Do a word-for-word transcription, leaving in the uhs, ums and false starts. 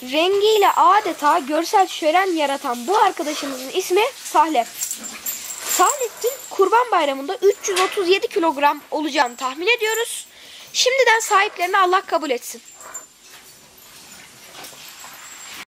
rengiyle adeta görsel şölen yaratan bu arkadaşımızın ismi Sahlep. Sahlep'in Kurban Bayramı'nda üç yüz otuz yedi kilogram olacağını tahmin ediyoruz. Şimdiden sahiplerine Allah kabul etsin.